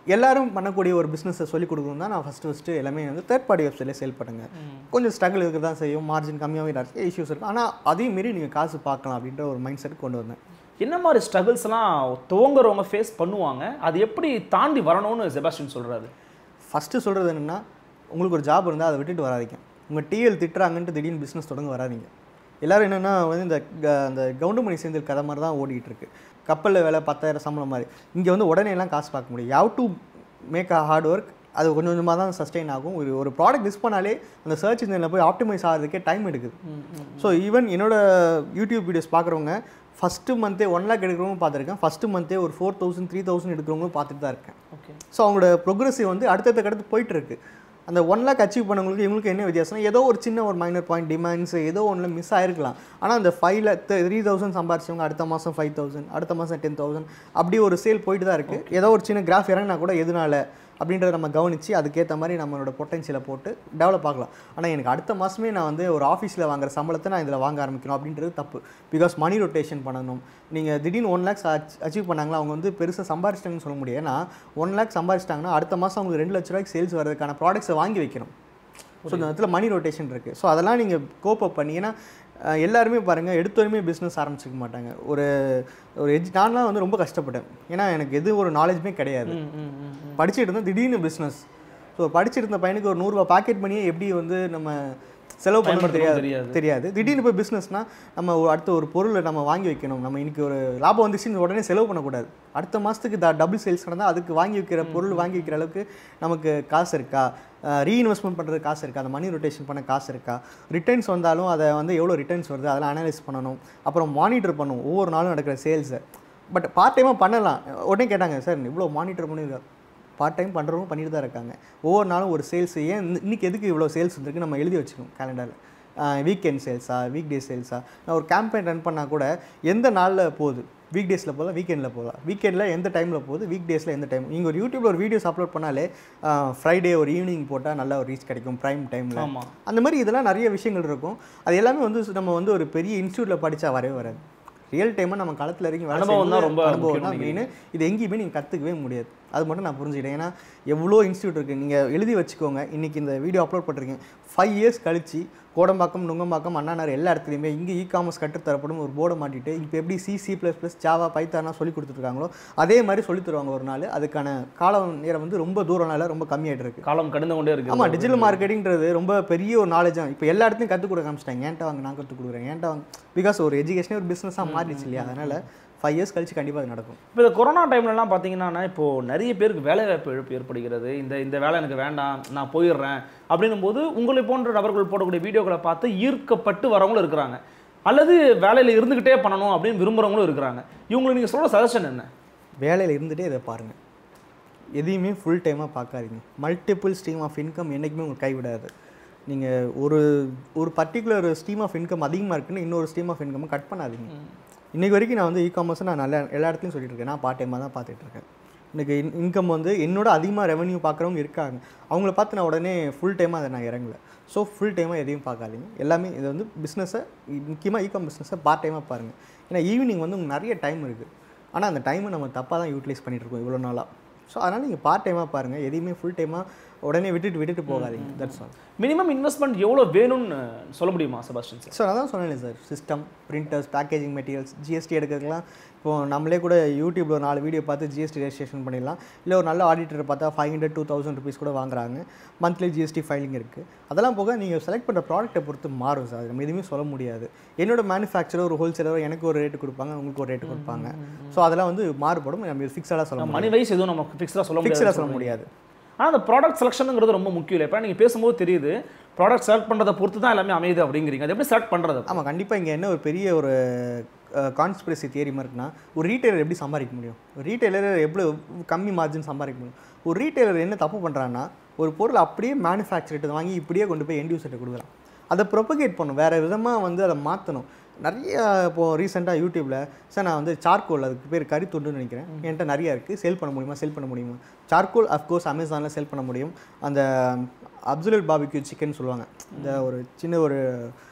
எல்லாரும் பண்ணக்கூடிய ஒரு பிஸ்னஸை சொல்லிக் கொடுக்கணும் தான் நான் ஃபஸ்ட்டு ஃபஸ்ட்டு எல்லாமே வந்து தேர்ட் பார்ட்டி வெப்சைட்லேயே சேல் பண்ணுங்க. கொஞ்சம் ஸ்ட்ரகிள் இருக்க தான் செய்யும், மார்ஜின் கம்மியாகவே நிறைய இஷ்யூஸ் இருக்குது. ஆனால் அதையும் மீறி நீங்கள் காசு பார்க்கலாம் அப்படின்ற ஒரு மைண்ட் செட் கொண்டு வந்தேன். என்ன மாதிரி ஸ்ட்ரகிள்ஸ்லாம் துவங்குறவங்க ஃபேஸ் பண்ணுவாங்க, அது எப்படி தாண்டி வரணும்னு ஜெபாஸ்டின் சொல்கிறாரு? ஃபஸ்ட்டு சொல்கிறது என்னென்னா, உங்களுக்கு ஒரு ஜாப் இருந்தால் அதை விட்டுட்டு வராதிங்க. உங்கள் டிஎல் திட்டுறாங்கன்ட்டு திடீர்னு பிஸ்னஸ் தொடங்க வராதிங்க. எல்லோரும் என்னென்னா வந்து இந்த அந்த கவுண்டமணி சேர்ந்தல் கதை மாதிரி தான் ஓடிட்டு இருக்கு. கப்பலில் வேலை பத்தாயிரம் சம்பளம் மாதிரி. இங்கே வந்து உடனே எல்லாம் காசு பார்க்க முடியும். You have to make a hard work. அது கொஞ்சம் கொஞ்சமாக தான் சஸ்டெயின் ஆகும். ஒரு ஒரு ப்ராடக்ட் மிஸ் பண்ணாலே அந்த சர்ச் இன்ஜினில் போய் ஆப்டிமைஸ் ஆகிறதுக்கே டைம் எடுக்குது. ஸோ ஈவன் என்னோட யூடியூப் வீடியோஸ் பார்க்குறவங்க ஃபஸ்ட்டு மந்த்தே ஒன் லேக் எடுக்கிறவங்க பார்த்துருக்கேன். ஃபஸ்ட்டு மந்த்தே ஒரு ஃபோர் தௌசண்ட் த்ரீ தௌசண்ட் எடுக்கிறவங்களும் பார்த்துட்டு தான் இருக்கேன். ஓகே. ஸோ அவங்களோட ப்ரோக்ரஸிவ் வந்து அடுத்தடுத்த கடத்து போயிட்டுருக்கு. அந்த ஒன் லேக் அச்சீவ் பண்ணவங்களுக்கு இவங்களுக்கு என்ன வித்தியாசம், ஏதோ ஒரு சின்ன ஒரு மைனர் பாயிண்ட் டிமாண்ட்ஸ் ஏதோ ஒன்றில் மிஸ் ஆகிருக்கலாம். ஆனால் அந்த ஃபைவ் லேக் த்ரீ தௌசண்ட் சம்பாரிச்சவங்க அடுத்த மாதம் ஃபைவ் தௌசண்ட் அடுத்த மாதம் டென் தௌசண்ட் அப்படி ஒரு சேல் போயிட்டு தான் இருக்குது. ஏதோ ஒரு சின்ன கிராஃப் இறங்கினா கூட எதனால அப்படின்றத நம்ம கவனித்து அதுக்கேற்ற மாதிரி நம்மளோட பொட்டன்ஷியலை போட்டு டெவலப் ஆகலாம். ஆனால் எனக்கு அடுத்த மாதமே நான் வந்து ஒரு ஆஃபீஸில் வாங்குற சம்பளத்தை நான் இதில் வாங்க ஆரம்பிக்கணும் அப்படின்றது தப்பு. பிகாஸ் மணி ரொட்டேஷன் பண்ணணும். நீங்கள் திடீர்னு ஒன் லேக்ஸ் அச்சீவ் பண்ணாங்களா, அவங்க வந்து பெருசாக சம்பாரிச்சிட்டாங்கன்னு சொல்ல முடியாது. ஏன்னா ஒன் லேக் சம்பாரிச்சிட்டாங்கன்னா அடுத்த மாதம் அவங்களுக்கு ரெண்டு லட்ச ரூபாய்க்கு சேல்ஸ் வரதுக்கான ப்ராடக்ட்ஸை வாங்கி வைக்கணும். ஸோ இந்த இடத்துல மணி ரொட்டேஷன் இருக்குது. ஸோ அதெல்லாம் நீங்கள் கோப் அப் பண்ணி, ஏன்னா எல்லாருமே பாருங்கள் எடுத்தோருமே பிஸ்னஸ் ஆரம்பிச்சிக்க மாட்டாங்க. ஒரு ஒரு எஜ் நான்லாம் வந்து ரொம்ப கஷ்டப்பட்டேன். ஏன்னா எனக்கு எது ஒரு நாலேஜுமே கிடையாது. படிச்சுட்டு இருந்தேன், திடீர்னு பிஸ்னஸ். ஸோ படிச்சுட்டு இருந்த பையனுக்கு ஒரு நூறுரூவா பாக்கெட் பண்ணியே எப்படி வந்து நம்ம செலவு பண்ண தெரியாது தெரியாது திடீர்னு போய் பிஸ்னஸ்னால் நம்ம அடுத்த ஒரு பொருளை நம்ம வாங்கி வைக்கணும். நம்ம இன்றைக்கி ஒரு லாபம் வந்துச்சுன்னு உடனே செலவு பண்ணக்கூடாது. அடுத்த மாதத்துக்கு த டபுள் சேல்ஸ் நடந்தால் அதுக்கு வாங்கி வைக்கிற பொருள் வாங்கி வைக்கிற அளவுக்கு நமக்கு காசு இருக்கா, ரீஇன்வெஸ்ட்மெண்ட் பண்ணுறது காசு இருக்கா, அந்த மணி ரொட்டேஷன் பண்ண காசு இருக்கா, ரிட்டர்ன்ஸ் வந்தாலும் அதை வந்து எவ்வளோ ரிட்டர்ன்ஸ் வருது அதெல்லாம் அனலைஸ் பண்ணணும். அப்புறம் மானிட்டர் பண்ணணும் ஒவ்வொரு நாளும் நடக்கிற சேல்ஸை. பட் பார்ட் டைமாக பண்ணலாம். உடனே கேட்டாங்க, சார் இவ்வளோ மானிட்டர் பண்ணியிருக்கா? பார்ட் டைம் பண்ணுறவங்க பண்ணிட்டு தான் இருக்காங்க. ஒவ்வொரு நாளும் ஒரு சேல்ஸ், ஏன் இன்றைக்கி எதுக்கு இவ்வளோ சேல்ஸ் வந்துருக்கு நம்ம எழுதி வச்சுக்கணும் கேலண்டரில். வீக்கெண்ட் சேல்ஸா, வீக் டே சேல்ஸா. நான் ஒரு கேம்பெயின் ரன் பண்ணால் கூட எந்த நாளில் போகுது, வீக் டேஸில் போதா, வீக்கெண்டில் போதா, வீக்கெண்டில் எந்த டைமில் போகுது, வீக் டேஸில் எந்த டைம். நீங்கள் ஒரு யூடியூப்பில் ஒரு வீடியோஸ் அப்லோட் பண்ணாலே ஃப்ரைடே ஒரு ஈவினிங் போட்டால் நல்ல ஒரு ரீச் கிடைக்கும் ப்ரைம் டைமில். அந்த மாதிரி இதெல்லாம் நிறைய விஷயங்கள் இருக்கும். அது எல்லாமே வந்து நம்ம வந்து ஒரு பெரிய இன்ஸ்டியூட்டில் படித்தா வரவே வராது. ரியல் டைமாக நம்ம களத்தில் இறங்கி அனுபவம் தான் ரொம்ப அனுபவம் தான் மெயின். இது எங்கேயுமே நீங்கள் கற்றுக்கவே முடியாது. அது மட்டும் நான் புரிஞ்சுக்கிட்டேன். ஏன்னா எவ்வளோ இன்ஸ்டியூட் இருக்குது, நீங்கள் எழுதி வச்சுக்கோங்க. இன்றைக்கி இந்த வீடியோ அப்லோட் பண்ணுறீங்க, ஃபைவ் இயர்ஸ் கழிச்சு கோடம்பாக்கம், நுங்கம்பாக்கம், அண்ணாநகர் எல்லா இடத்துலையுமே இங்கே இ காமர்ஸ் கற்றுத்தரப்படும் ஒரு போர்டை மாட்டிட்டு இப்போ எப்படி C C plus plus Java பைத்தான்லாம் சொல்லி கொடுத்துருக்காங்களோ அதே மாதிரி சொல்லி தருவாங்க ஒரு நாள். அதுக்கான காலம் நேரம் வந்து ரொம்ப தூரம்னால ரொம்ப கம்மியாகிட்டு இருக்குது. காலம் கடந்து கொண்டே இருக்குது. ஆமாம், டிஜிட்டல் மார்க்கெட்டிங்கிறது ரொம்ப பெரிய ஒரு நாலேஜாக இப்போ எல்லா இடத்துலையும் கற்றுக் கொடுக்க ஆரம்பிச்சிட்டாங்க. ஏன்ட்டா வாங்க நான் கற்றுக் கொடுக்குறேன், ஏன்ட்டா வாங்க. பிகாஸ் ஒரு எஜுகேஷனே ஒரு பிஸ்னஸாக மாறிடுச்சு இல்லையா. அதனால் ஃபைவ் இயர்ஸ் கழிச்சு கண்டிப்பாக அது நடக்கும். இப்போ இந்த கொரோனா டைம்லலாம் பார்த்தீங்கன்னா இப்போது நிறைய பேருக்கு வேலை வாய்ப்பு இழப்பு ஏற்படுகிறது. இந்த இந்த வேலை எனக்கு வேண்டாம், நான் போயிடுறேன் அப்படின்னும் போது உங்களை போன்ற நபர்கள் போடக்கூடிய வீடியோக்களை பார்த்து ஈர்க்கப்பட்டு வரவங்களும் இருக்கிறாங்க, அல்லது வேலையில் இருந்துக்கிட்டே பண்ணணும் அப்படின்னு விரும்புகிறவங்களும் இருக்கிறாங்க. இவங்களுக்கு நீங்கள் சொல்கிற சஜஷன் என்ன? வேலையில் இருந்துகிட்டே இதை பாருங்கள், எதையுமே ஃபுல் டைமாக பார்க்காதீங்க. மல்டிபிள் ஸ்ட்ரீம் ஆஃப் இன்கம் என்றைக்குமே உங்களுக்கு கைவிடாது. நீங்கள் ஒரு ஒரு பர்டிகுலர் ஸ்ட்ரீம் ஆஃப் இன்கம் அதிகமாக இருக்குன்னு இன்னொரு ஸ்ட்ரீம் ஆஃப் இன்கம் கட் பண்ணாதீங்க. இன்றைக்கி வரைக்கும் நான் வந்து இ காமர்ஸ் நான் நல்ல எல்லா இடத்துலையும் சொல்லிட்டு இருக்கேன், நான் பார்ட் டைமாக தான் பார்த்துட்ருக்கேன். இன்றைக்கி இன் இன்கம் வந்து என்னோட அதிகமாக ரெவன்யூ பார்க்குறவங்க இருக்காங்க. அவங்கள பார்த்து நான் உடனே ஃபுல் டைமாக அதை நான் இறங்கலை. ஸோ ஃபுல் டைமாக எதையும் பார்க்காதீங்க. எல்லாமே இது வந்து பிஸ்னஸை, முக்கியமாக இ காமர்ஸ் பிஸ்னஸை பார்ட் டைமாக பாருங்கள். ஏன்னா ஈவினிங் வந்து உங்களுக்கு நிறைய டைம் இருக்குது, ஆனால் அந்த டைமை நம்ம தப்பாக தான் யூட்டிலைஸ் பண்ணிகிட்ருக்கோம் இவ்வளோ நாளாக. ஸோ அதனால் நீங்கள் பார்ட் டைமாக பாருங்கள், எதையுமே ஃபுல் டைமாக உடனே விட்டுட்டு விட்டுட்டு போகாதீங்க. That's all. மினிமம் இன்வெஸ்ட்மெண்ட் எவ்வளோ வேணும்னு சொல்ல முடியுமா செபாஸ்டின் சார்? சார் அதான் சொன்னேன் sir, system, printers, packaging materials, GST எடுக்கிறதுலாம் இப்போது நம்மளே கூட யூடியூப்பில் ஒரு நாலு வீடியோ பார்த்து ஜிஎஸ்டி ரெஜிஸ்ட்ரேஷன் பண்ணிடலாம். இல்லை ஒரு நல்ல ஆடிட்டரை பார்த்தா five hundred two thousand rupees கூட வாங்குறாங்க. மந்த்லி ஜிஎஸ்டி ஃபைலிங் இருக்குது. அதெல்லாம் போக நீங்கள் செலக்ட் பண்ணுற ப்ராடக்ட்டை பொறுத்து மாறும் சார். நம்ம எதுவுமே சொல்ல முடியாது. என்னோட மேனுஃபேக்சரர் ஒரு ஹோல்சேலரோ எனக்கு ஒரு ரேட்டு கொடுப்பாங்க, உங்களுக்கு ஒரு ரேட்டு கொடுப்பாங்க. ஸோ அதெல்லாம் வந்து மாறுபடும். நம்ம ஃபிக்ஸடாக சொல்ல மணி வைஸ் எதுவும் நம்ம ஃபிக்ஸடாக சொல்ல ஃபிக்ஸடாக சொல்ல முடியாது. ஆனால் அந்த ப்ராடக்ட் செலெக்ஷனுங்கிறது ரொம்ப முக்கியம் இல்லை. இப்போ நீங்கள் பேசும்போது தெரியுது ப்ராடக்ட் செலக்ட் பண்ணுறதை பொறுத்து தான் எல்லாமே அமையுது அப்படிங்கிறீங்க. அது எப்படி செலக்ட் பண்ணுறது? ஆமாம், கண்டிப்பாக இங்கே என்ன ஒரு பெரிய ஒரு கான்ஸ்பிரசி தியரி மாதிரி இருக்குன்னா, ஒரு ரீட்டைலர் எப்படி சம்பாதிக்க முடியும், ஒரு ரீட்டைலர் எவ்வளோ கம்மி மார்ஜின் சம்பாதிக்க முடியும். ஒரு ரீட்டைலர் என்ன தப்பு பண்ணுறான்னா, ஒரு பொருள் அப்படியே மேனுஃபேக்சர்ட்டு வாங்கி இப்படியே கொண்டு போய் எண்ட் யூசர்கிட்ட கொடுக்குறான். அதை ப்ரொபகேட் பண்ணணும், வேறு விதமாக வந்து அதை மாற்றணும். நிறைய இப்போது ரீசெண்டாக யூடியூப்பில் சார் நான் வந்து சார்கோல், அதுக்கு பேர் கறி துண்டுன்னு நினைக்கிறேன், என்கிட்ட நிறையா இருக்குது, சேல் பண்ண முடியுமா செல் பண்ண முடியுமா? சார்கோல் அஃப்கோர்ஸ் அமேசானில் செல் பண்ண முடியும். அந்த அப்சல்யூட் பார்பிக்யூ சிக்கன் சொல்லுவாங்க, இந்த ஒரு சின்ன ஒரு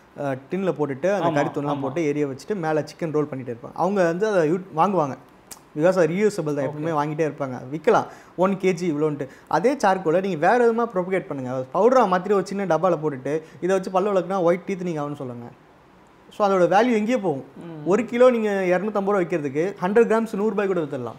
டின்னில் போட்டுட்டு அந்த கறி துண்டெலாம் போட்டு எரிய வச்சுட்டு மேலே சிக்கன் ரோல் பண்ணிகிட்டு இருப்பாங்க. அவங்க வந்து அதை யூ வாங்குவாங்க. பிகாஸ் அது ரீயூசபிள் தான், எப்பவுமே வாங்கிட்டே இருப்பாங்க, விற்கலாம் ஒன் கேஜி இவ்வளோன்ட்டு. அதே சார்கோலை நீங்கள் வேறு விதமாக ப்ரொபகேட் பண்ணுங்கள். பவுடராக மாற்றி ஒரு சின்ன டப்பாவில் போட்டுட்டு இதை வச்சு பல்லு விளக்குனா ஒயிட் டீத் நீங்கள் ஆகுன்னு சொல்லுங்கள். ஸோ அதோட வேல்யூ எங்கேயே போகும். ஒரு கிலோ நீங்கள் இரநூத்தம்பது ரூபா விற்கிறதுக்கு ஹண்ட்ரட் கிராம்ஸ் நூறுரூபாய் கூட விற்றுடலாம்.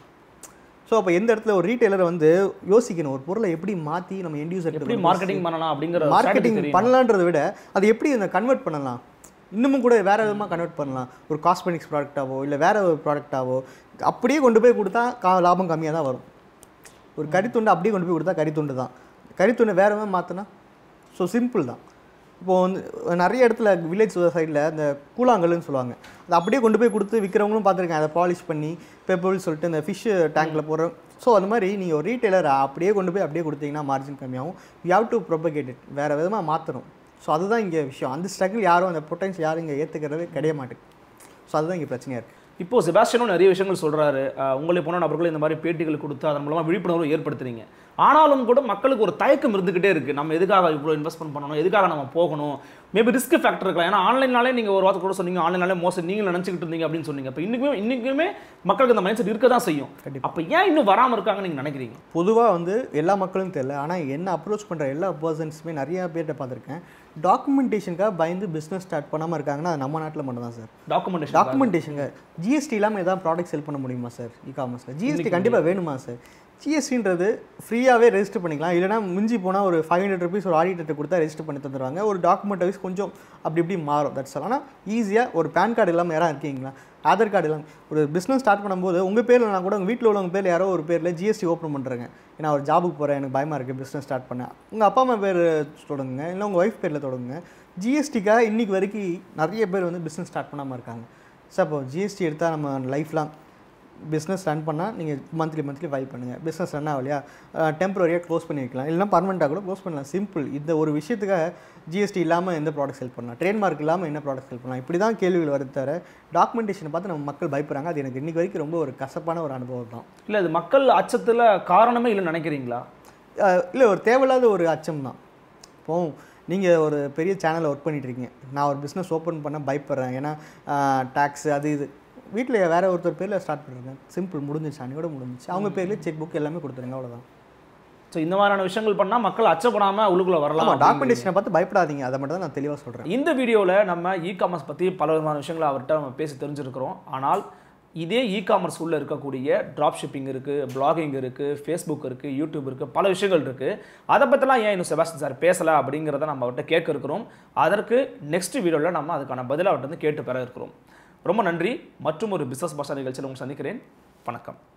ஸோ அப்போ எந்த இடத்துல ஒரு ரீட்டைலரை வந்து யோசிக்கணும், ஒரு பொருளை எப்படி மாற்றி நம்ம எண்ட் யூசர் எப்படி மார்க்கெட்டிங் பண்ணலாம் அப்படிங்கிற மார்க்கெட்டிங் பண்ணலான்றதை விட அதை எப்படி அந்த கன்வெர்ட் பண்ணலாம், இன்னமும் கூட வேறு விதமாக கன்வெர்ட் பண்ணலாம். ஒரு காஸ்மெட்டிக்ஸ் ப்ராடக்டாவோ இல்லை வேறு ஒரு ப்ராடக்டாவோ அப்படியே கொண்டு போய் கொடுத்தா கா லாபம் கம்மியாக தான் வரும். ஒரு கறித்துண்டு அப்படியே கொண்டு போய் கொடுத்தா கறித்துண்டு தான், கறித்துண்டை வேறு விதமாக மாற்றினா ஸோ சிம்பிள் தான். இப்போது வந்து நிறைய இடத்துல வில்லேஜ் சைடில் அந்த கூழாங்கல்னு சொல்லுவாங்க, அதை அப்படியே கொண்டு போய் கொடுத்து விற்கிறவங்களும் பார்த்துருக்கேன். அதை பாலிஷ் பண்ணி பெப்பர்னு சொல்லிட்டு இந்த ஃபிஷ் டேங்கில் போடுறோம். ஸோ அந்த மாதிரி நீங்கள் ஒரு ரீட்டைலர் அப்படியே கொண்டு போய் அப்படியே கொடுத்தீங்கன்னா மார்ஜின் கம்மியாகும். You have to propagate it, வேறு விதமாக மாற்றணும். ஸோ அதுதான் இங்கே விஷயம். அந்த ஸ்ட்ரகிள் யாரும் அந்த பொட்டன்ஷியல் யாரும் இங்கே ஏற்றுக்கிறதே கிடையாது மாட்டேங்குது. ஸோ அதுதான் இங்கே பிரச்சனையாக இருக்குது. இப்போது செபாஸ்டியனும் நிறைய விஷயங்கள் சொல்கிறாரு. உங்களை போன நபர்கள் இந்த மாதிரி பேட்டிகள் கொடுத்து அதன் மூலமாக விழிப்புணர்வு ஏற்படுத்துறீங்க. ஆனாலும் கூட மக்களுக்கு ஒரு தயக்கம் இருந்துகிட்டே இருக்குது. நம்ம எதுக்காக இவ்வளோ இன்வெஸ்ட்மெண்ட் பண்ணணும், எதுக்காக நம்ம போகணும், மேபி ரிஸ்க் ஃபேக்டர் இருக்கலாம். ஏன்னா ஆன்லைனாலே நீங்கள் ஒரு வார்த்தை கூட சொன்னீங்க, ஆன்லைனாலே மோசம் நீங்கள் நினச்சிக்கிட்டு இருந்தீங்க அப்படின்னு சொன்னீங்க. இப்போ இன்றைக்குமே இன்றைக்குமே மக்களுக்கு அந்த மைண்ட் செட் இருக்க தான் செய்யும். அப்போ ஏன் இன்னும் வராமல் இருக்காங்கன்னு நீங்கள் நினைக்கிறீங்க? பொதுவாக வந்து எல்லா மக்களும் தெரியல, ஆனால் என்ன அப்ரோச் பண்ணுற எல்லா பர்சன்ஸுமே நிறையா பேர்கிட்ட பார்த்துருக்கேன், டாக்குமெண்டேஷனுக்காக பயந்து பிஸ்னஸ் ஸ்டார்ட் பண்ணாமல் இருக்காங்கன்னா அது நம்ம நாட்டில் மட்டும் தான் சார். டாக்குமெண்டேஷன் டாக்குமெண்டேஷனுங்க ஜிஎஸ்டி இல்லாமல் எதாவது ப்ராடக்ட் செல் பண்ண முடியுமா சார்? இ காமர்ஸில் ஜிஎஸ்டி கண்டிப்பாக வேணுமா சார்? ஜிஎஸ்டின்றது ஃப்ரீயாகவே ரெஜிஸ்டர் பண்ணிக்கலாம். இல்லைனா மிஞ்சி போனால் ஒரு ஃபைவ் ஹண்ட்ரட் ருபீஸ் ஒரு ஆடிட்டர்கிட்ட கொடுத்தா ரெஜிஸ்டர் பண்ணி தந்துடுவாங்க. ஒரு டாக்குமெண்ட் வைஸ் கொஞ்சம் அப்படி இப்படி மாறும், தட்ஸ் ஆல். ஆனால் ஈஸியாக ஒரு பேன் கார்டு இல்லாமல் யாராக இருக்கீங்களா, ஆதார் கார்டு இல்லாமல் ஒரு பிஸ்னஸ் ஸ்டார்ட் பண்ணும்போது உங்கள் பேரில் நான் கூட உங்கள் வீட்டில் உள்ளவங்க பேர் யாரோ ஒரு பேரில் ஜிஎஸ்டி ஓப்பன் பண்ணுறேங்க. ஏன்னா ஒரு ஜாபுக்கு போகிறேன், எனக்கு பயமாக இருக்குது பிஸ்னஸ் ஸ்டார்ட் பண்ணேன், உங்கள் அப்பா அம்மா பேர் தொடங்குங்க, இல்லை உங்கள் ஒய்ஃப் பேரில் தொடங்குங்க. ஜிஎஸ்டிக்காக இன்றைக்கி வரைக்கும் நிறைய பேர் வந்து பிஸ்னஸ் ஸ்டார்ட் பண்ணாமல் இருக்காங்க. சார் இப்போ ஜிஎஸ்டி எடுத்தால் நம்ம லைஃப்லாம் பிஸ்னஸ் ரன் பண்ணால் நீங்கள் மந்த்லி மந்த்லி ஃபைல் பண்ணுங்கள். பிஸ்னஸ் ரன் ஆகலையா டெம்பரரியாக க்ளோஸ் பண்ணி வைக்கலாம், இல்லைனா பர்மனெண்ட்டாக கூட க்ளோஸ் பண்ணலாம். சிம்பிள். இந்த ஒரு விஷயத்துக்காக ஜிஎஸ்டி இல்லாமல் எந்த ப்ராடக்ட் செல் பண்ணலாம், ட்ரேட்மார்க் இல்லாமல் என்ன ப்ராடக்ட் செல் பண்ணலாம், இப்படி தான் கேள்விகள் வருது தவிர டாக்குமெண்டேஷனை பார்த்து நம்ம மக்கள் பயப்படுறாங்க. அது எனக்கு இன்றைக்கி வரைக்கும் ரொம்ப ஒரு கசப்பான ஒரு அனுபவம் தான். இல்லை அது மக்கள் அச்சத்தில் காரணமே இல்லை நினைக்கிறீங்களா? இல்லை, ஒரு தேவையில்லாத ஒரு அச்சம் தான். இப்போ நீங்கள் ஒரு பெரிய சேனலில் ஒர்க் பண்ணிட்டுருக்கீங்க, நான் ஒரு பிஸ்னஸ் ஓப்பன் பண்ண பயப்படுறேன், ஏன்னா டேக்ஸு அது இது. வீட்டில் வேறு ஒருத்தர் பேரில் ஸ்டார்ட் பண்ணிருக்கேன், சிம்பிள், முடிஞ்சிச்சு, அன்னையோட முடிஞ்சிச்சு. அவங்க பேர்லேயே செக் புக் எல்லாமே கொடுத்துருங்க, அவ்வளோதான். ஸோ இந்த மாதிரியான விஷயங்கள் பண்ணால் மக்கள் அச்சப்படாமல் உள்ளுக்குள்ளே வரலாம். டாக்குமெண்டேஷனை பார்த்து பயப்படாதீங்க, அதை மட்டும் தான் நான் தெளிவாக சொல்கிறேன். இந்த வீடியோவில் நம்ம இ காமர்ஸ் பற்றி பல விதமான விஷயங்களை அவர்கிட்ட நம்ம பேசி தெரிஞ்சிருக்கிறோம். ஆனால் இதே இ காமர்ஸ் உள்ளே இருக்கக்கூடிய ட்ராப் ஷிப்பிங் இருக்குது, பிளாகிங் இருக்குது, ஃபேஸ்புக் இருக்குது, யூடியூப் இருக்குது, பல விஷயங்கள் இருக்குது. அதை பற்றிலாம் ஏன் இன்னும் செபாஸ்டியன் சார் பேசலை அப்படிங்கிறத நம்ம அவர்கிட்ட கேட்க இருக்கிறோம். அதற்கு நெக்ஸ்ட் வீடியோவில் நம்ம அதுக்கான பதிலாக அவர்கிட்ட கேட்டு பெற இருக்கிறோம். ரொம்ப நன்றி. மற்றும் ஒரு பிஸ்னஸ் பாஷா நிகழ்ச்சியில் உங்களை சந்திக்கிறேன். வணக்கம்.